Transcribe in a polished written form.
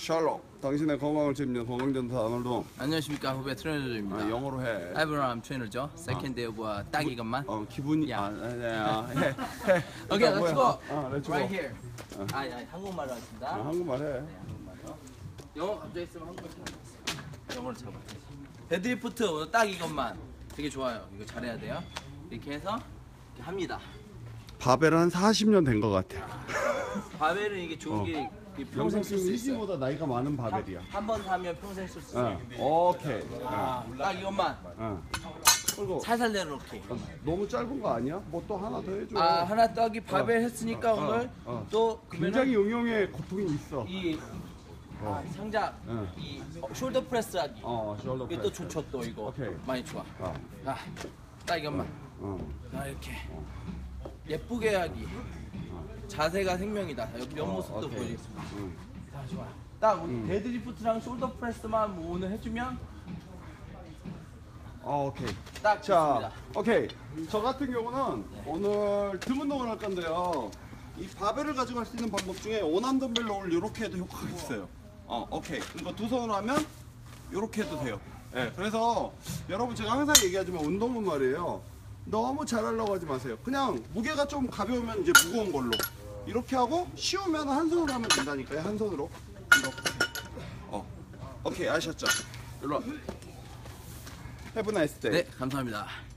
샬록, 당신의 건강을 책임지는 건강전사 아놀드. 안녕하십니까, 후배 트레이너입니다. 영어로 해. 에브라함 트레이너죠. 세컨드 에어가 딱 이것만. 기분이 야. 해. 오케이, let's go. let's go. Right here. 한국말로 하겠습니다. 한국말 해. 한국말로. 영어 갑자기 쓰면 한국말 잘하겠어요. 영어로 잡아. 데드리프트 오늘 딱 이것만. 되게 좋아요. 이거 잘해야 돼요. 이렇게 해서 이렇게 합니다. 바벨은 한 40년 된 것 같아. 바벨은 이게 좋은 게 평생 쓸 수 있어요. 보다 나이가 많은 바벨이야. 한 번 사면 평생 쓸 수 있어요. 오케이. 딱 이것만. 그리고 살살 내려놓기. 너무 짧은 거 아니야? 뭐 또 하나 더 해줘. 하나 떡이 바벨 했으니까 오늘 또 굉장히 응용의 고통이 있어. 이 상자 이 숄더 프레스 하기. 숄더 이게 또 좋죠 또 이거. 오케이. 많이 좋아. 딱 이것만. 이렇게 예쁘게 하기. 자세가 생명이다. 옆모습도 오케이. 보여주겠습니다. 좋아. 딱 우리 데드리프트랑 숄더 프레스만 뭐 오늘 해주면 오케이. 딱 좋습니다. 오케이. 저 같은 경우는 오늘 등 운동을 할 건데요. 이 바벨을 가져갈 수 있는 방법 중에 원암 덤벨 롤 이렇게 해도 효과가 있어요. 오케이. 그러니까 두 손으로 하면 이렇게 해도 돼요. 네, 그래서 여러분 제가 항상 얘기하지만 운동은 말이에요. 너무 잘하려고 하지 마세요. 그냥 무게가 좀 가벼우면 이제 무거운 걸로 이렇게 하고 쉬우면 한 손으로 하면 된다니까요. 한 손으로 이렇게. 오케이 아셨죠? 일로 와. Have a nice day. 네, 감사합니다.